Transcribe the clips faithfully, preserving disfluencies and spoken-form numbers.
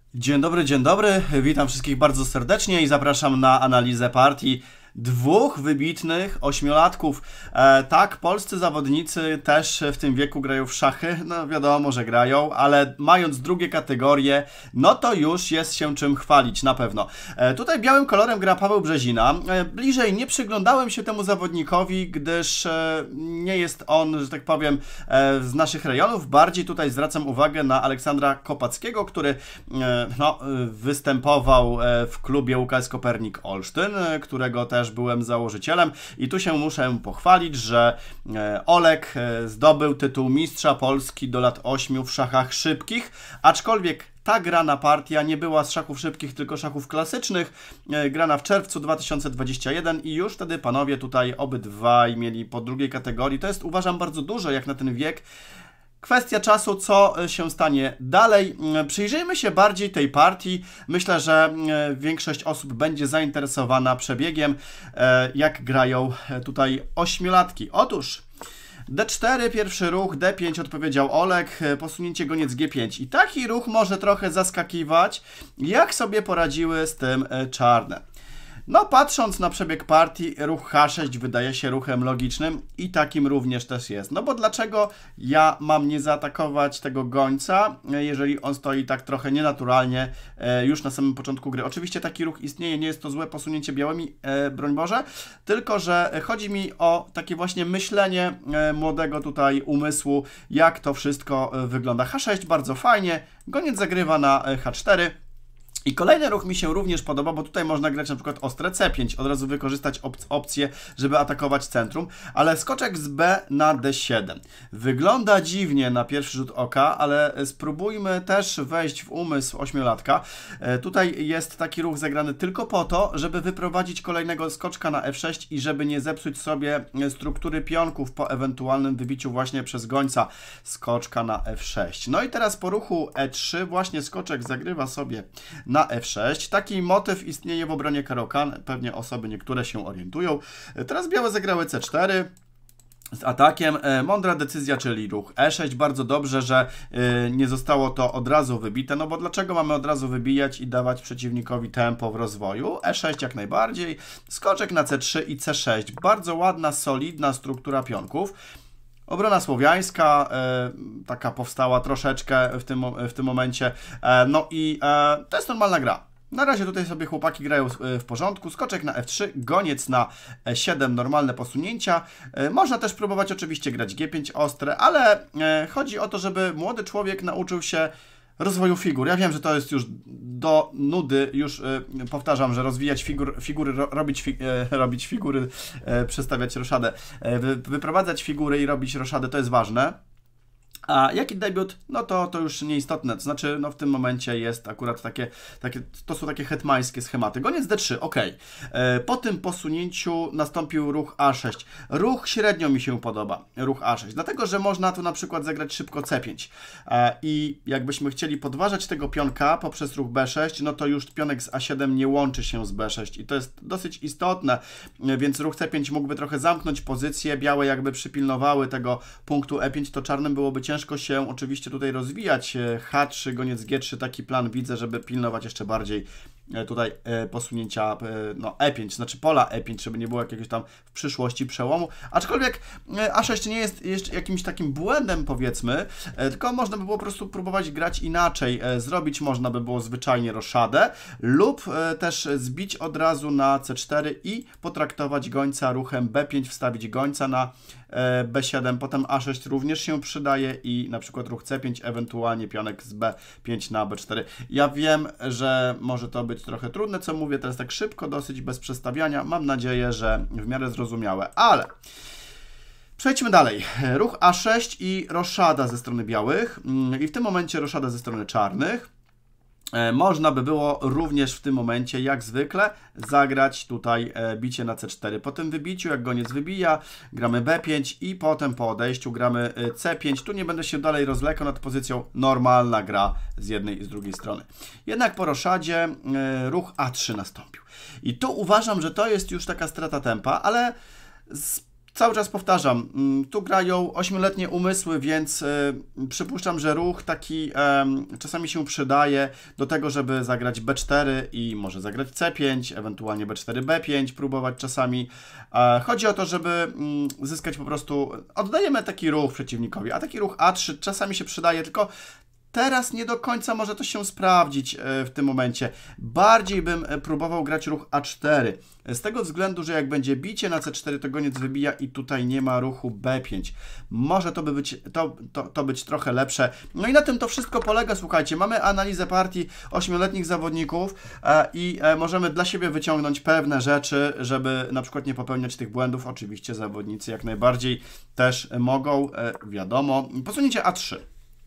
Dzień dobry, dzień dobry. Witam wszystkich bardzo serdecznie i zapraszam na analizę partii dwóch wybitnych ośmiolatków. E, tak, polscy zawodnicy też w tym wieku grają w szachy. No wiadomo, że grają, ale mając drugie kategorie, no to już jest się czym chwalić, na pewno. E, tutaj białym kolorem gra Paweł Brzezina. E, bliżej nie przyglądałem się temu zawodnikowi, gdyż e, nie jest on, że tak powiem, e, z naszych rejonów. Bardziej tutaj zwracam uwagę na Aleksandra Kopackiego, który e, no, występował e, w klubie U K S Kopernik Olsztyn, e, którego też byłem założycielem i tu się muszę pochwalić, że Olek zdobył tytuł mistrza Polski do lat ośmiu w szachach szybkich, aczkolwiek ta grana partia nie była z szachów szybkich, tylko szachów klasycznych, grana w czerwcu dwa tysiące dwudziestym pierwszym i już wtedy panowie tutaj obydwaj mieli po drugiej kategorii. To jest, uważam, bardzo dużo jak na ten wiek. Kwestia czasu, co się stanie dalej. Przyjrzyjmy się bardziej tej partii. Myślę, że większość osób będzie zainteresowana przebiegiem, jak grają tutaj ośmiolatki. Otóż D cztery, pierwszy ruch, D pięć odpowiedział Olek, posunięcie goniec G pięć. I taki ruch może trochę zaskakiwać, jak sobie poradziły z tym czarne. No, patrząc na przebieg partii, ruch H sześć wydaje się ruchem logicznym i takim również też jest. No bo dlaczego ja mam nie zaatakować tego gońca, jeżeli on stoi tak trochę nienaturalnie już na samym początku gry? Oczywiście taki ruch istnieje, nie jest to złe posunięcie białymi, broń Boże, tylko że chodzi mi o takie właśnie myślenie młodego tutaj umysłu, jak to wszystko wygląda. H sześć bardzo fajnie, goniec zagrywa na H cztery. I kolejny ruch mi się również podoba, bo tutaj można grać na przykład ostre C pięć, od razu wykorzystać op opcję, żeby atakować centrum, ale skoczek z B na D siedem. Wygląda dziwnie na pierwszy rzut oka, ale spróbujmy też wejść w umysł ośmiolatka. E, tutaj jest taki ruch zagrany tylko po to, żeby wyprowadzić kolejnego skoczka na F sześć i żeby nie zepsuć sobie struktury pionków po ewentualnym wybiciu właśnie przez gońca skoczka na F sześć. No i teraz po ruchu E trzy właśnie skoczek zagrywa sobie na F sześć. Taki motyw istnieje w obronie Caro-Kann. Pewnie osoby niektóre się orientują. Teraz białe zagrały C cztery. Z atakiem. Mądra decyzja, czyli ruch E sześć. Bardzo dobrze, że nie zostało to od razu wybite, no bo dlaczego mamy od razu wybijać i dawać przeciwnikowi tempo w rozwoju? E sześć jak najbardziej. Skoczek na C trzy i C sześć. Bardzo ładna, solidna struktura pionków. Obrona słowiańska, e, taka powstała troszeczkę w tym, w tym momencie, e, no i e, to jest normalna gra. Na razie tutaj sobie chłopaki grają w porządku, skoczek na F trzy, goniec na E siedem, normalne posunięcia. E, można też próbować oczywiście grać G pięć ostre, ale e, chodzi o to, żeby młody człowiek nauczył się rozwoju figur. Ja wiem, że to jest już do nudy, już y, powtarzam, że rozwijać figur, figury, ro, robić, fi, y, robić figury, y, przestawiać roszadę, y, wy, wyprowadzać figury i robić roszadę, to jest ważne. A jaki debiut? No to, to już nieistotne, to znaczy no w tym momencie jest akurat takie, takie to są takie hetmańskie schematy. Goniec D trzy, ok. E, po tym posunięciu nastąpił ruch A sześć. Ruch średnio mi się podoba, ruch A sześć, dlatego że można tu na przykład zagrać szybko C pięć. E, I jakbyśmy chcieli podważać tego pionka poprzez ruch B sześć, no to już pionek z A siedem nie łączy się z B sześć i to jest dosyć istotne, więc ruch C pięć mógłby trochę zamknąć pozycję, białe jakby przypilnowały tego punktu E pięć, to czarnym byłoby ciężko Ciężko się oczywiście tutaj rozwijać. H trzy, goniec G trzy, taki plan widzę, żeby pilnować jeszcze bardziej tutaj posunięcia no, E pięć, znaczy pola E pięć, żeby nie było jakiegoś tam w przyszłości przełomu. Aczkolwiek A sześć nie jest jeszcze jakimś takim błędem, powiedzmy, tylko można by było po prostu próbować grać inaczej. Zrobić można by było zwyczajnie roszadę lub też zbić od razu na C cztery i potraktować gońca ruchem B pięć, wstawić gońca na B siedem, potem A sześć również się przydaje i na przykład ruch C pięć, ewentualnie pionek z B pięć na B cztery. Ja wiem, że może to być trochę trudne, co mówię teraz tak szybko, dosyć bez przestawiania. Mam nadzieję, że w miarę zrozumiałe, ale przejdźmy dalej. Ruch A sześć i roszada ze strony białych i w tym momencie roszada ze strony czarnych. Można by było również w tym momencie, jak zwykle, zagrać tutaj bicie na C cztery. Po tym wybiciu, jak goniec wybija, gramy B pięć i potem po odejściu gramy C pięć. Tu nie będę się dalej rozlekał nad pozycją, normalna gra z jednej i z drugiej strony. Jednak po roszadzie ruch A trzy nastąpił. I tu uważam, że to jest już taka strata tempa, ale z cały czas powtarzam, tu grają ośmioletnie umysły, więc y, przypuszczam, że ruch taki y, czasami się przydaje do tego, żeby zagrać B cztery i może zagrać C pięć, ewentualnie B cztery, B pięć, próbować czasami. Y, chodzi o to, żeby y, zyskać po prostu, oddajemy taki ruch przeciwnikowi, a taki ruch A trzy czasami się przydaje, tylko teraz nie do końca może to się sprawdzić w tym momencie. Bardziej bym próbował grać ruch A cztery. Z tego względu, że jak będzie bicie na C cztery, to goniec wybija i tutaj nie ma ruchu B pięć. Może to by być, to, to, to być trochę lepsze. No i na tym to wszystko polega, słuchajcie. Mamy analizę partii ośmioletnich zawodników e, i e, możemy dla siebie wyciągnąć pewne rzeczy, żeby na przykład nie popełniać tych błędów. Oczywiście zawodnicy jak najbardziej też mogą, e, wiadomo. Posunięcie A trzy.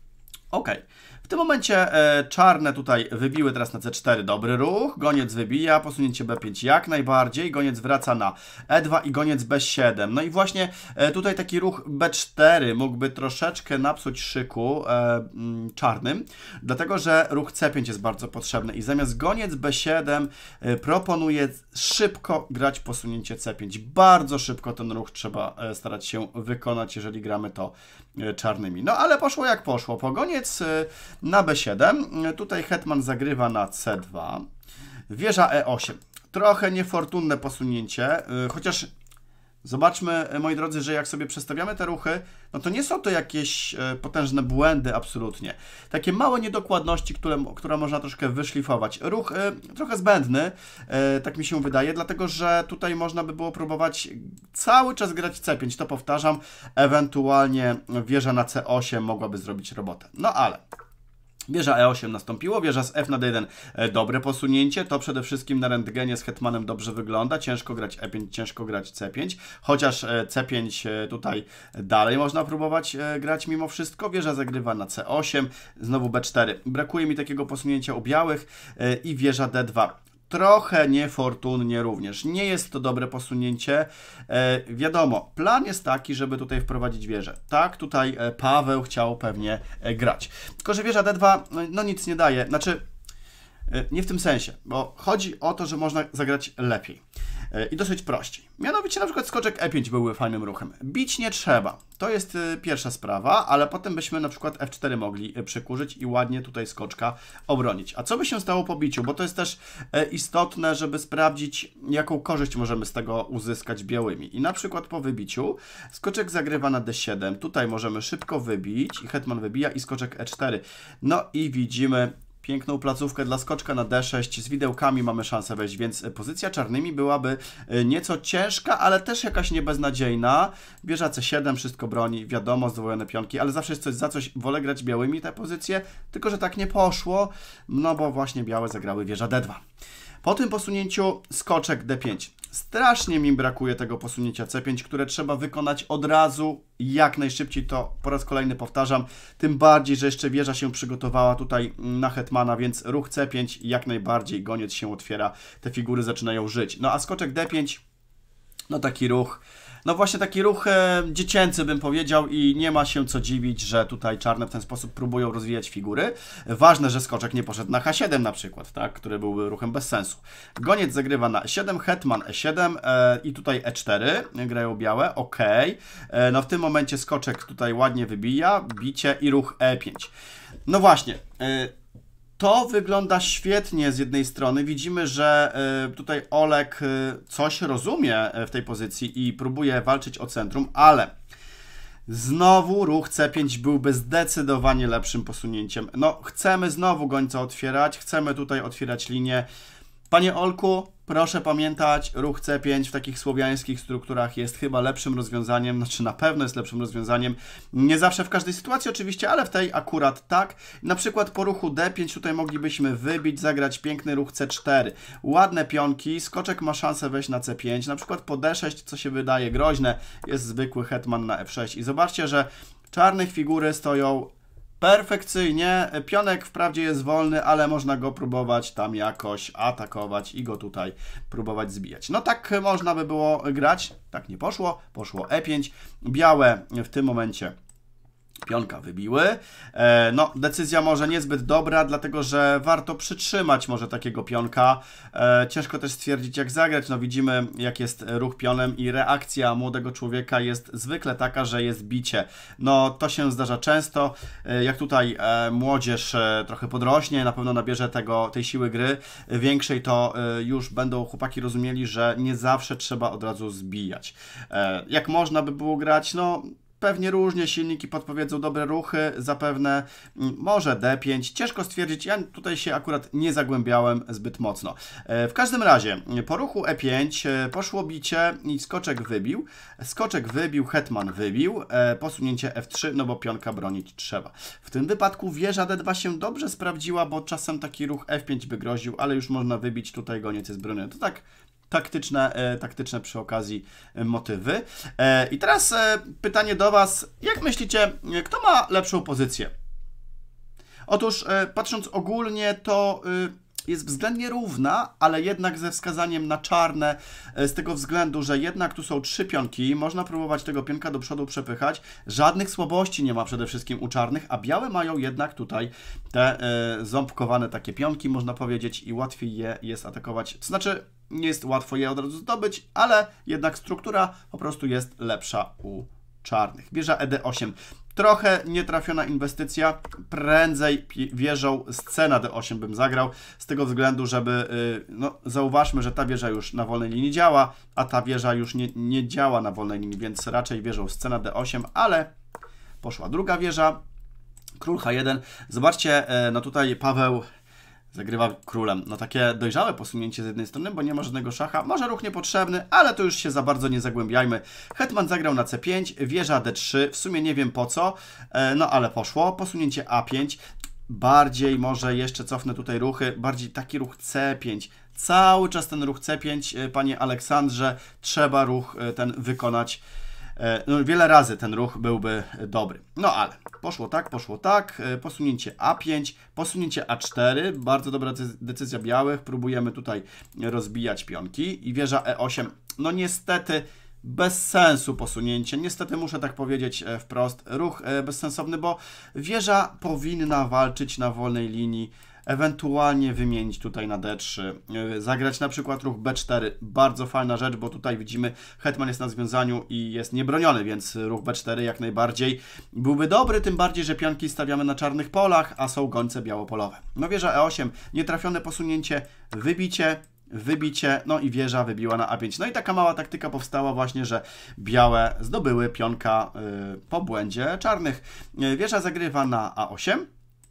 Ok, w tym momencie e, czarne tutaj wybiły teraz na C cztery, dobry ruch, goniec wybija, posunięcie B pięć jak najbardziej, goniec wraca na E dwa i goniec B siedem. No i właśnie e, tutaj taki ruch B cztery mógłby troszeczkę napsuć szyku e, m, czarnym, dlatego że ruch C pięć jest bardzo potrzebny i zamiast goniec B siedem e, proponuję szybko grać posunięcie C pięć. Bardzo szybko ten ruch trzeba e, starać się wykonać, jeżeli gramy to e, czarnymi. No ale poszło jak poszło, po goniec e, na B siedem, tutaj hetman zagrywa na C dwa, wieża E osiem. Trochę niefortunne posunięcie, chociaż zobaczmy, moi drodzy, że jak sobie przestawiamy te ruchy, no to nie są to jakieś potężne błędy absolutnie. Takie małe niedokładności, które, które można troszkę wyszlifować. Ruch trochę zbędny, tak mi się wydaje, dlatego że tutaj można by było próbować cały czas grać C pięć, to powtarzam, ewentualnie wieża na C osiem mogłaby zrobić robotę. No ale wieża E osiem nastąpiło, wieża z F na D jeden, dobre posunięcie, to przede wszystkim na rentgenie z hetmanem dobrze wygląda, ciężko grać E pięć, ciężko grać C pięć, chociaż C pięć tutaj dalej można próbować grać mimo wszystko, wieża zagrywa na C osiem, znowu B cztery, brakuje mi takiego posunięcia u białych i wieża D dwa. Trochę niefortunnie również. Nie jest to dobre posunięcie. E, wiadomo, plan jest taki, żeby tutaj wprowadzić wieżę. Tak, tutaj Paweł chciał pewnie grać. Tylko że wieża D dwa no nic nie daje. Znaczy, nie w tym sensie, bo chodzi o to, że można zagrać lepiej i dosyć prościej. Mianowicie na przykład skoczek E pięć byłby fajnym ruchem. Bić nie trzeba. To jest pierwsza sprawa, ale potem byśmy na przykład F cztery mogli przykurzyć i ładnie tutaj skoczka obronić. A co by się stało po biciu? Bo to jest też istotne, żeby sprawdzić, jaką korzyść możemy z tego uzyskać białymi. I na przykład po wybiciu skoczek zagrywa na D siedem. Tutaj możemy szybko wybić i hetman wybija i skoczek E cztery. No i widzimy piękną placówkę dla skoczka na D sześć, z widełkami mamy szansę wejść, więc pozycja czarnymi byłaby nieco ciężka, ale też jakaś niebeznadziejna. Wieża C siedem, wszystko broni, wiadomo, zdwojone pionki, ale zawsze jest coś za coś, wolę grać białymi te pozycje, tylko że tak nie poszło, no bo właśnie białe zagrały wieża D dwa. Po tym posunięciu skoczek D pięć. Strasznie mi brakuje tego posunięcia C pięć, które trzeba wykonać od razu, jak najszybciej, to po raz kolejny powtarzam, tym bardziej, że jeszcze wieża się przygotowała tutaj na hetmana, więc ruch C pięć jak najbardziej, goniec się otwiera, te figury zaczynają żyć. No a skoczek D pięć, no taki ruch, no właśnie taki ruch e, dziecięcy bym powiedział i nie ma się co dziwić, że tutaj czarne w ten sposób próbują rozwijać figury. Ważne, że skoczek nie poszedł na H siedem na przykład, tak, który byłby ruchem bez sensu. Goniec zagrywa na E siedem, hetman E siedem e, i tutaj E cztery, grają białe, ok. E, no w tym momencie skoczek tutaj ładnie wybija, bicie i ruch E pięć. No właśnie, e, to wygląda świetnie z jednej strony. Widzimy, że y, tutaj Olek y, coś rozumie w tej pozycji i próbuje walczyć o centrum, ale znowu ruch C pięć byłby zdecydowanie lepszym posunięciem. No, chcemy znowu gońca otwierać, chcemy tutaj otwierać linię. Panie Olku, proszę pamiętać, ruch C pięć w takich słowiańskich strukturach jest chyba lepszym rozwiązaniem, znaczy na pewno jest lepszym rozwiązaniem. Nie zawsze w każdej sytuacji oczywiście, ale w tej akurat tak. Na przykład po ruchu D pięć tutaj moglibyśmy wybić, zagrać piękny ruch C cztery. Ładne pionki, skoczek ma szansę wejść na C pięć. Na przykład po D sześć, co się wydaje groźne, jest zwykły hetman na F sześć. I zobaczcie, że czarnych figury stoją perfekcyjnie. Pionek wprawdzie jest wolny, ale można go próbować tam jakoś atakować i go tutaj próbować zbijać. No tak można by było grać. Tak nie poszło. Poszło E pięć. Białe w tym momencie Pionka wybiły. E, no, decyzja może niezbyt dobra, dlatego że warto przytrzymać może takiego pionka. E, ciężko też stwierdzić, jak zagrać. No, widzimy, jak jest ruch pionem i reakcja młodego człowieka jest zwykle taka, że jest bicie. No, to się zdarza często. E, jak tutaj e, młodzież e, trochę podrośnie, na pewno nabierze tego, tej siły gry e, większej, to e, już będą chłopaki rozumieli, że nie zawsze trzeba od razu zbijać. E, jak można by było grać? No, pewnie różnie, silniki podpowiedzą dobre ruchy, zapewne może D pięć, ciężko stwierdzić, ja tutaj się akurat nie zagłębiałem zbyt mocno. W każdym razie, po ruchu E pięć poszło bicie i skoczek wybił, skoczek wybił, hetman wybił, posunięcie F trzy, no bo pionka bronić trzeba. W tym wypadku wieża D dwa się dobrze sprawdziła, bo czasem taki ruch F pięć by groził, ale już można wybić, tutaj goniec jest broniony. To tak taktyczne, e, taktyczne przy okazji e, motywy. E, I teraz e, pytanie do Was. Jak myślicie, kto ma lepszą pozycję? Otóż e, patrząc ogólnie, to e, jest względnie równa, ale jednak ze wskazaniem na czarne, e, z tego względu, że jednak tu są trzy pionki, można próbować tego pionka do przodu przepychać. Żadnych słabości nie ma przede wszystkim u czarnych, a białe mają jednak tutaj te e, ząbkowane takie pionki, można powiedzieć, i łatwiej je jest atakować. To znaczy, nie jest łatwo je od razu zdobyć, ale jednak struktura po prostu jest lepsza u czarnych. Wieża E D osiem. Trochę nietrafiona inwestycja. Prędzej wieżą z C na D osiem bym zagrał, z tego względu, żeby, no zauważmy, że ta wieża już na wolnej linii działa, a ta wieża już nie, nie działa na wolnej linii, więc raczej wieżą z C na D osiem, ale poszła druga wieża. Król H jeden. Zobaczcie, no tutaj Paweł zagrywa królem. No takie dojrzałe posunięcie z jednej strony, bo nie ma żadnego szacha. Może ruch niepotrzebny, ale to już się za bardzo nie zagłębiajmy. Hetman zagrał na C pięć, wieża D trzy. W sumie nie wiem po co, no ale poszło. Posunięcie A pięć. Bardziej może jeszcze cofnę tutaj ruchy. Bardziej taki ruch C pięć. Cały czas ten ruch C pięć, panie Aleksandrze, trzeba ruch ten wykonać. No, wiele razy ten ruch byłby dobry. No ale poszło tak, poszło tak. Posunięcie A pięć, posunięcie A cztery. Bardzo dobra decyzja białych. Próbujemy tutaj rozbijać pionki. I wieża E osiem. No niestety bez sensu posunięcie. Niestety muszę tak powiedzieć wprost. Ruch bezsensowny, bo wieża powinna walczyć na wolnej linii. Ewentualnie wymienić tutaj na D trzy, zagrać na przykład ruch B cztery, bardzo fajna rzecz, bo tutaj widzimy, hetman jest na związaniu i jest niebroniony, więc ruch B cztery jak najbardziej byłby dobry, tym bardziej, że pionki stawiamy na czarnych polach, a są gońce białopolowe. No wieża E osiem, nietrafione posunięcie, wybicie, wybicie, no i wieża wybiła na A pięć. No i taka mała taktyka powstała właśnie, że białe zdobyły pionka yy, po błędzie czarnych. Wieża zagrywa na A osiem.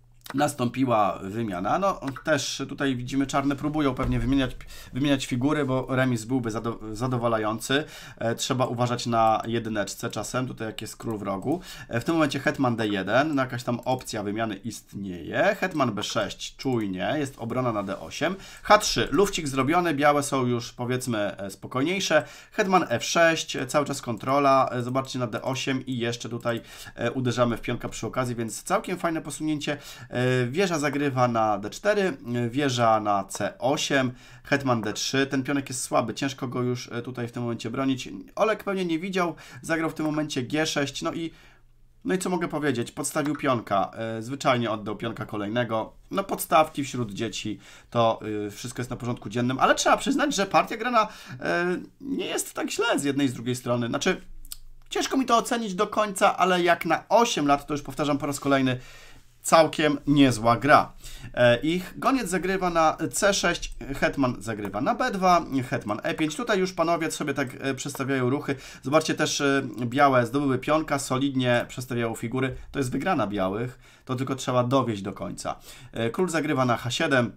Nastąpiła wymiana, no też tutaj widzimy, czarne próbują pewnie wymieniać, wymieniać figury, bo remis byłby zado zadowalający. E, trzeba uważać na jedyneczce czasem, tutaj jak jest król w rogu. E, w tym momencie hetman D jeden, no jakaś tam opcja wymiany istnieje. Hetman B sześć, czujnie, jest obrona na D osiem. H trzy, lufcik zrobiony, białe są już powiedzmy spokojniejsze. Hetman F sześć, cały czas kontrola, e, zobaczcie na D osiem i jeszcze tutaj e, uderzamy w pionka przy okazji, więc całkiem fajne posunięcie. Wieża zagrywa na D cztery, wieża na C osiem, hetman D trzy. Ten pionek jest słaby, ciężko go już tutaj w tym momencie bronić. Olek pewnie nie widział, zagrał w tym momencie G sześć, no i no i co mogę powiedzieć? Podstawił pionka, zwyczajnie oddał pionka kolejnego. No podstawki wśród dzieci, to wszystko jest na porządku dziennym, ale trzeba przyznać, że partia grana nie jest tak źle z jednej i z drugiej strony. Znaczy, ciężko mi to ocenić do końca, ale jak na osiem lat, to już powtarzam po raz kolejny, całkiem niezła gra. Ich goniec zagrywa na C sześć, hetman zagrywa na B dwa, hetman E pięć. Tutaj już panowie sobie tak przestawiają ruchy. Zobaczcie też, białe zdobyły pionka, solidnie przestawiają figury. To jest wygrana białych, to tylko trzeba dowieść do końca. Król zagrywa na H siedem.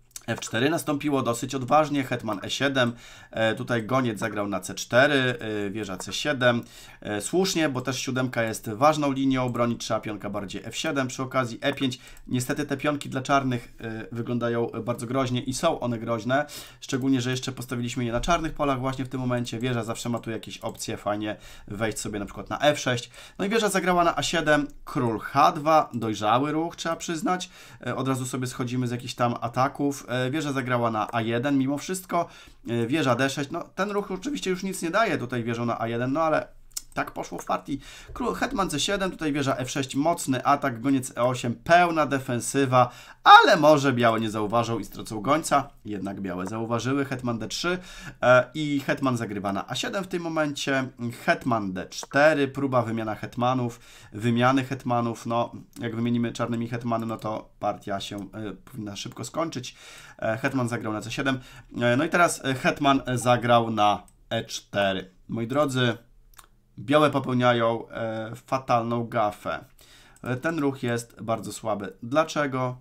F cztery nastąpiło dosyć odważnie, hetman E siedem, e, tutaj goniec zagrał na C cztery, e, wieża C siedem, e, słusznie, bo też siódemka jest ważną linią, bronić trzeba pionka bardziej F siedem, przy okazji E pięć, niestety te pionki dla czarnych e, wyglądają bardzo groźnie i są one groźne, szczególnie, że jeszcze postawiliśmy je na czarnych polach właśnie w tym momencie, wieża zawsze ma tu jakieś opcje, fajnie wejść sobie na przykład na F sześć, no i wieża zagrała na A siedem, król H dwa, dojrzały ruch, trzeba przyznać, e, od razu sobie schodzimy z jakichś tam ataków, e, wieża zagrała na A jeden mimo wszystko, wieża D sześć, no ten ruch oczywiście już nic nie daje tutaj wieżą na A jeden, no ale Tak poszło w partii. Król, hetman C siedem, tutaj wieża F sześć, mocny atak, goniec E osiem, pełna defensywa, ale może białe nie zauważą i stracą gońca. Jednak białe zauważyły, hetman D trzy e, i hetman zagrywa na A siedem w tym momencie. Hetman D cztery, próba wymiana hetmanów, wymiany hetmanów. No, jak wymienimy czarnymi hetmany, no to partia się e, powinna szybko skończyć. E, hetman zagrał na C siedem. E, no i teraz hetman zagrał na E cztery. Moi drodzy, białe popełniają e, fatalną gafę. E, ten ruch jest bardzo słaby. Dlaczego?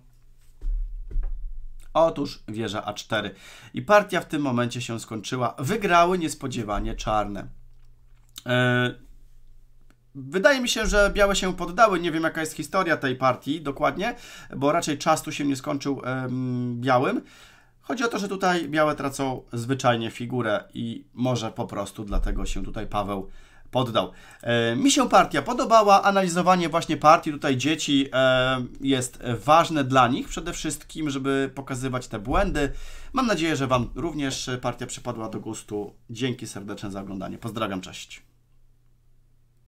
Otóż wieża A cztery. I partia w tym momencie się skończyła. Wygrały niespodziewanie czarne. E, wydaje mi się, że białe się poddały. Nie wiem, jaka jest historia tej partii dokładnie, bo raczej czas tu się nie skończył e, białym. Chodzi o to, że tutaj białe tracą zwyczajnie figurę i może po prostu dlatego się tutaj Paweł poddał. E, mi się partia podobała, analizowanie właśnie partii tutaj dzieci e, jest ważne dla nich, przede wszystkim, żeby pokazywać te błędy. Mam nadzieję, że Wam również partia przypadła do gustu. Dzięki serdeczne za oglądanie. Pozdrawiam, cześć.